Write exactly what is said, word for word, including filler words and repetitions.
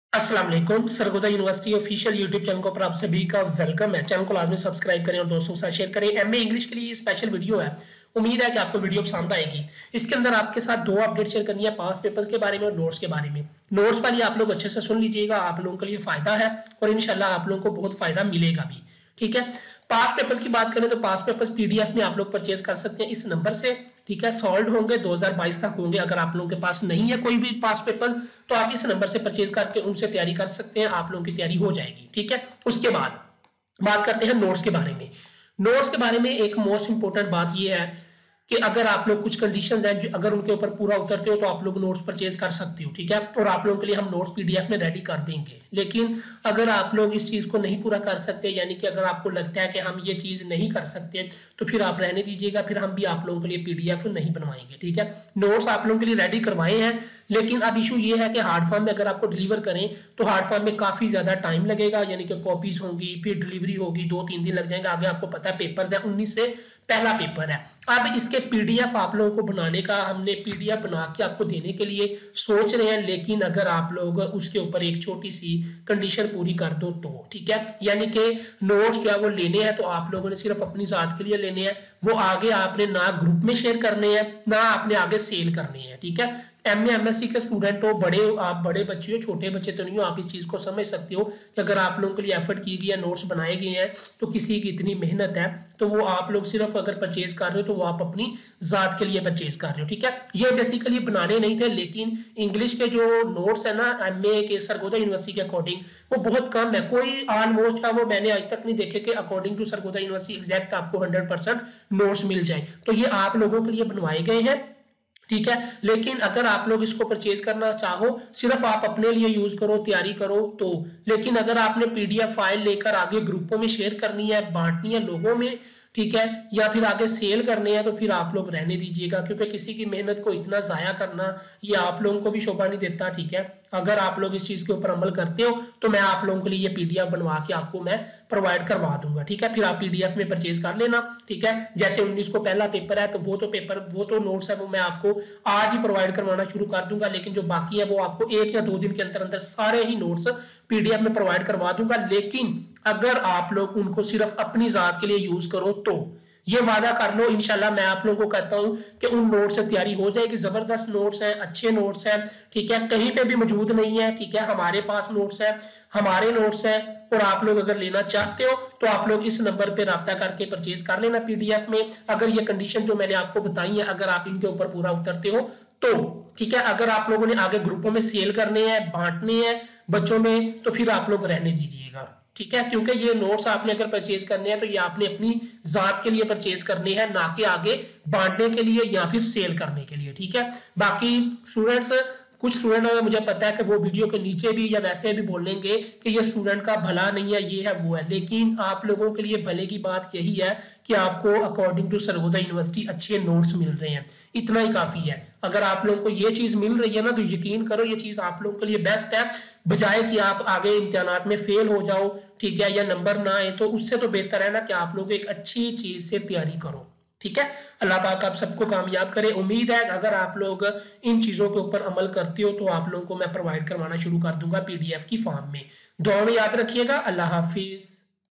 अस्सलाम वालेकुम। Sargodha university official YouTube channel को पर आप सभी का वेलकम है। चैनल को लाजमी सब्सक्राइब करें और दोस्तों के साथ शेयर करें। एमए इंग्लिश के लिए ये स्पेशल वीडियो है। उम्मीद है कि आपको वीडियो पसंद आएगी। इसके अंदर आपके साथ दो अपडेट शेयर करनी है, पास पेपर्स के बारे में और नोट्स के बारे में। नोट्स वाली आप लोग अच्छे से सुन लीजिएगा, आप लोगों के लिए फायदा है और इंशाल्लाह आप लोगों को बहुत फायदा मिलेगा भी। ठीक है, पास पेपर्स की बात करें तो पास पेपर्स पीडीएफ में आप लोग परचेज कर सकते हैं इस नंबर से। ठीक है, सॉल्व होंगे दो हज़ार बाईस तक होंगे। अगर आप लोगों के पास नहीं है कोई भी पास पेपर तो आप इस नंबर से परचेज करके उनसे तैयारी कर सकते हैं, आप लोगों की तैयारी हो जाएगी। ठीक है, उसके बाद बात करते हैं नोट्स के बारे में। नोट्स के बारे में एक मोस्ट इंपोर्टेंट बात यह है कि अगर आप लोग कुछ कंडीशंस हैं जो अगर उनके ऊपर पूरा उतरते हो तो आप लोग नोट्स परचेज कर सकते हो। ठीक है, और आप लोगों के लिए हम नोट्स पीडीएफ में रेडी कर देंगे। लेकिन अगर आप लोग इस चीज को नहीं पूरा कर सकते, यानी कि अगर आपको लगता है कि हम ये चीज नहीं कर सकते, तो फिर आप रहने दीजिएगा, फिर हम भी आप लोगों के लिए पीडीएफ नहीं बनवाएंगे। ठीक है, नोट्स आप लोगों के लिए रेडी करवाए हैं, लेकिन अब इशू ये है कि हार्ड फॉर्म में अगर आपको डिलीवर करें तो हार्ड फॉर्म में काफी ज्यादा टाइम लगेगा, यानी कि कॉपीज होंगी, फिर डिलीवरी होगी, दो तीन दिन लग जाएंगे। आगे आपको पता है पेपर्स है, उन्नीस से पहला पेपर है। अब इसके पीडीएफ आप लोगों को बनाने का हमने पीडीएफ बना के आपको देने के लिए सोच रहे हैं, लेकिन अगर आप लोग उसके ऊपर एक छोटी सी कंडीशन पूरी कर दो तो। ठीक है, यानी कि नोट्स जो है वो लेने हैं तो आप लोगों ने सिर्फ अपनी जात के लिए लेने हैं, वो आगे आपने ना ग्रुप में शेयर करने हैं ना आपने आगे सेल करने हैं। ठीक है, M A M S C के स्टूडेंट हो, बड़े आप बड़े बच्चे हो, छोटे बच्चे तो नहीं हो, आप इस चीज को समझ सकते हो कि अगर आप लोगों के लिए एफर्ट की गई है, नोट्स बनाए गए हैं, तो किसी की इतनी मेहनत है, तो वो आप लोग सिर्फ अगर परचेज कर रहे हो तो वो आप अपनी जात के लिए परचेज कर रहे हो। ठीक है, ये बेसिकली बनाने नहीं थे, लेकिन इंग्लिश के जो नोट्स है ना एम ए के सरगोदा यूनिवर्सिटी के अकॉर्डिंग वो बहुत कम है। कोई ऑलमोस्ट है वो मैंने आज तक नहीं देखे कि according to Sargodha university exact आपको हंड्रेड परसेंट नोट्स मिल जाए। तो ये आप लोगों के लिए बनवाए गए हैं। ठीक है, लेकिन अगर आप लोग इसको परचेज करना चाहो, सिर्फ आप अपने लिए यूज करो, तैयारी करो तो। लेकिन अगर आपने पीडीएफ फाइल लेकर आगे ग्रुपों में शेयर करनी है, बांटनी है लोगों में, ठीक है, या फिर आगे सेल करने हैं, तो फिर आप लोग रहने दीजिएगा, क्योंकि किसी की मेहनत को इतना जाया करना ये आप लोगों को भी शोभा नहीं देता। ठीक है, अगर आप लोग इस चीज के ऊपर अमल करते हो तो मैं आप लोगों के लिए ये पीडीएफ बनवा के आपको मैं प्रोवाइड करवा दूंगा। ठीक है, फिर आप पीडीएफ में परचेज कर लेना। ठीक है, जैसे उन्नीस को पहला पेपर है तो वो तो पेपर वो तो नोट्स है वो मैं आपको आज ही प्रोवाइड करवाना शुरू कर दूंगा, लेकिन जो बाकी है वो आपको एक या दो दिन के अंदर अंदर सारे ही नोट्स पीडीएफ में प्रोवाइड करवा दूंगा। लेकिन अगर आप लोग उनको सिर्फ अपनी जात के लिए यूज करो तो ये वादा कर लो, इंशाल्लाह मैं आप लोगों को कहता हूं कि उन नोट्स से तैयारी हो जाएगी। जबरदस्त नोट्स हैं, अच्छे नोट्स हैं। ठीक है, कहीं पे भी मौजूद नहीं है। ठीक है, हमारे पास नोट्स है, हमारे नोट्स है, और आप लोग अगर लेना चाहते हो तो आप लोग इस नंबर पे राब्ता करके परचेज कर लेना पीडीएफ में। अगर ये कंडीशन जो मैंने आपको बताई है अगर आप इनके ऊपर पूरा उतरते हो तो। ठीक है, अगर आप लोगों ने आगे ग्रुपों में सेल करने हैं, बांटने हैं बच्चों में, तो फिर आप लोग रहने दीजिएगा। ठीक है, क्योंकि ये नोट्स आपने अगर परचेज करने हैं तो ये आपने अपनी जात के लिए परचेज करने हैं, ना कि आगे बांटने के लिए या फिर सेल करने के लिए। ठीक है, बाकी स्टूडेंट्स कुछ स्टूडेंट मुझे पता है कि वो वीडियो के नीचे भी या वैसे भी बोलेंगे कि ये स्टूडेंट का भला नहीं है, ये है वो है, लेकिन आप लोगों के लिए भले की बात यही है कि आपको अकॉर्डिंग टू सरगोदा यूनिवर्सिटी अच्छे नोट्स मिल रहे हैं, इतना ही काफी है। अगर आप लोगों को ये चीज मिल रही है ना तो यकीन करो ये चीज आप लोगों के लिए बेस्ट है, बजाय कि आप आगे इम्तिहानात में फेल हो जाओ, ठीक है, या नंबर ना आए, तो उससे तो बेहतर है ना कि आप लोग एक अच्छी चीज से तैयारी करो। ठीक है, अल्लाह पाक आप सबको कामयाब करे। उम्मीद है अगर आप लोग इन चीजों के ऊपर अमल करते हो तो आप लोगों को मैं प्रोवाइड करवाना शुरू कर दूंगा पीडीएफ की फॉर्म में। दुआ में याद रखिएगा। अल्लाह हाफिज।